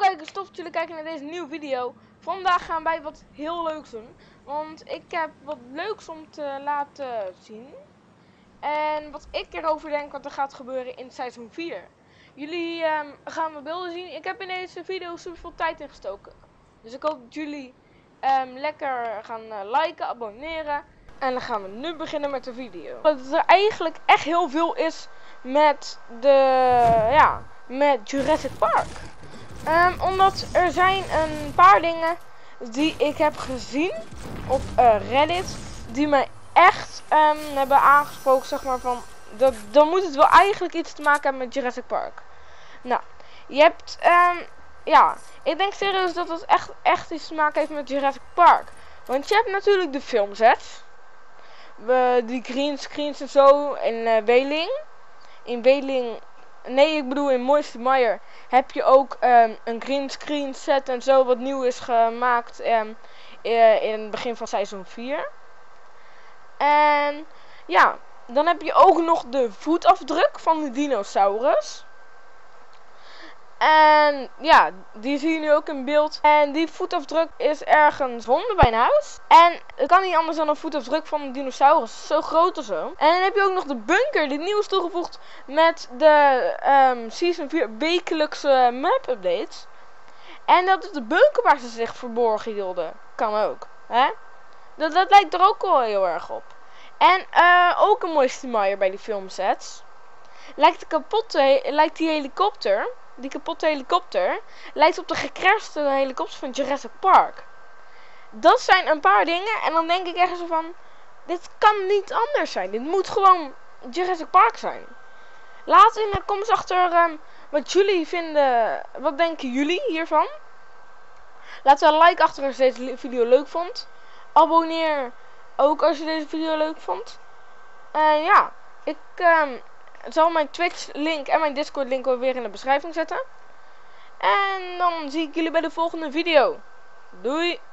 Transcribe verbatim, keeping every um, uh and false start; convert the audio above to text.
kijkers, tof dat jullie kijken naar deze nieuwe video. Vandaag gaan wij wat heel leuks doen. Want ik heb wat leuks om te laten zien. En wat ik erover denk wat er gaat gebeuren in seizoen vier. Jullie um, gaan mijn beelden zien. Ik heb in deze video super veel tijd ingestoken. Dus ik hoop dat jullie um, lekker gaan uh, liken, abonneren. En dan gaan we nu beginnen met de video. Dat er eigenlijk echt heel veel is met de, ja, met Jurassic Park. Um, omdat er zijn een paar dingen die ik heb gezien op uh, Reddit. Die mij echt um, hebben aangesproken, zeg maar van, dat, dan moet het wel eigenlijk iets te maken hebben met Jurassic Park. Nou, je hebt, um, ja, ik denk serieus dat het echt, echt iets te maken heeft met Jurassic Park. Want je hebt natuurlijk de filmsets. We, die green screens en zo in uh, Wheeling. In Wheeling, nee ik bedoel in Moisty Mire heb je ook um, een green screen set en zo wat nieuw is gemaakt um, uh, in het begin van seizoen vier. En ja, dan heb je ook nog de voetafdruk van de dinosaurus. En ja, die zie je nu ook in beeld. En die voetafdruk is ergens gevonden bij een huis. En het kan niet anders dan een voetafdruk van een dinosaurus. Zo groot of zo. En dan heb je ook nog de bunker die nieuw is toegevoegd met de um, Season vier wekelijkse map updates. En dat is de bunker waar ze zich verborgen hielden. Kan ook. Hè? Dat, dat lijkt er ook wel heel erg op. En uh, ook een Moisty Mire bij die filmsets. Lijkt, de kapotte, lijkt die helikopter... Die kapotte helikopter lijkt op de gecrashte helikopter van Jurassic Park. Dat zijn een paar dingen. En dan denk ik echt zo van, dit kan niet anders zijn. Dit moet gewoon Jurassic Park zijn. Laat in de comments achter um, wat jullie vinden. Wat denken jullie hiervan? Laat een like achter als je deze video leuk vond. Abonneer ook als je deze video leuk vond. En ja, ik... Um, Ik zal mijn Twitch link en mijn Discord link weer in de beschrijving zetten. En dan zie ik jullie bij de volgende video. Doei!